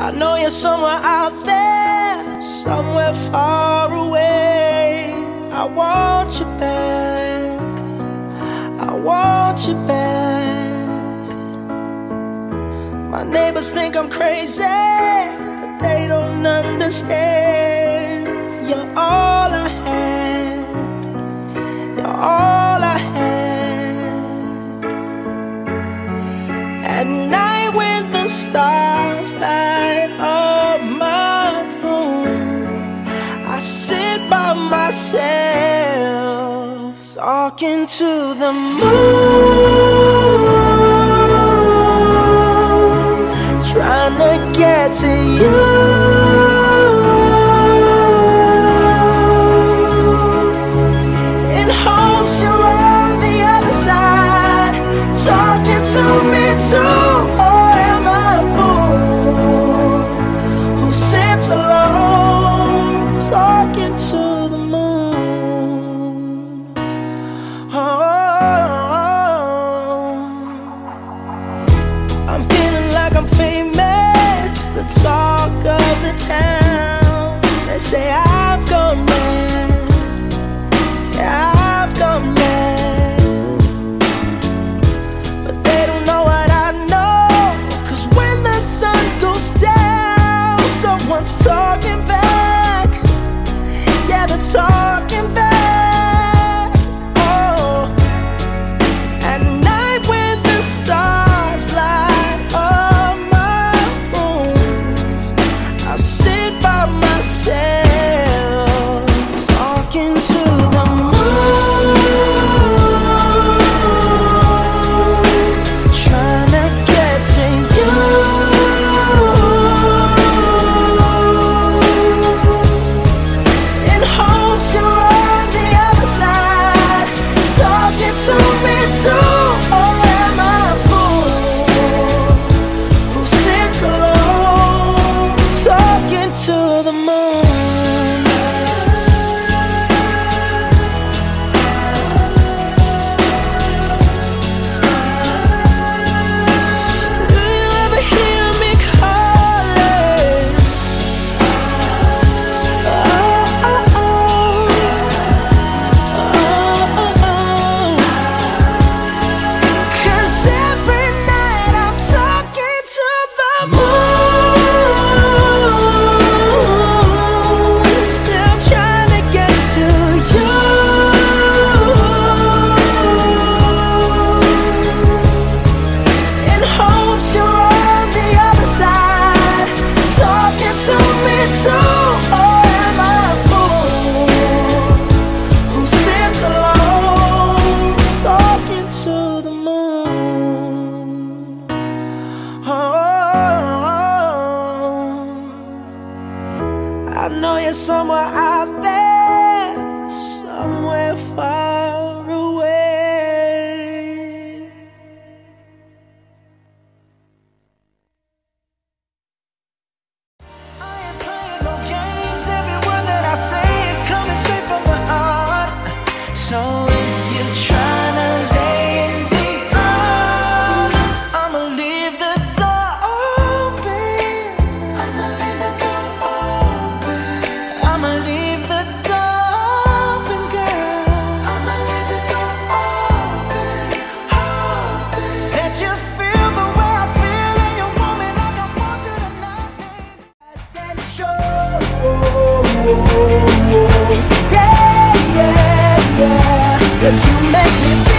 I know you're somewhere out there, somewhere far away. I want you back, I want you back. My neighbors think I'm crazy, but they don't understand. You're all I had, you're all I had. At night when the stars light up my room, I sit by myself, talking to the moon, trying to get to you. In hopes you're on the other side, talking to me too. Or am I a fool who sits alone, talking to the moon? Oh, I'm feeling like I'm famous, the talk of the town. They say I've gone mad, yeah, I've gone mad. But they don't know what I know, 'cause when the sun goes down, someone's talking back. Yeah, they're talking back. Oh, at night when the stars light up my room, I sit by myself, talking to the moon, trying to get to you. In hopes you're on the other side, talking to me too. Or am I a fool who sits alone, talking to the moon? Do you ever hear me calling? Oh, oh, oh, oh, oh. 'Cause every night I'm talking to the moon, still trying to get to you. In hopes you're on the other side, talking to me too. Or am I a fool who sits alone, talking to the moon? Oh, I know you're somewhere out there, somewhere far away. I ain't playing no games. Every word that I say is coming straight from the heart. So if you're trying to lay in these arms, I'ma leave the door open. I'ma leave the door open. I'ma leave the door open, girl. I'ma leave the door open, open. That you feel the way I feel, and you want me like I want you tonight, baby. And shows, yeah, yeah, yeah. 'Cause you make me feel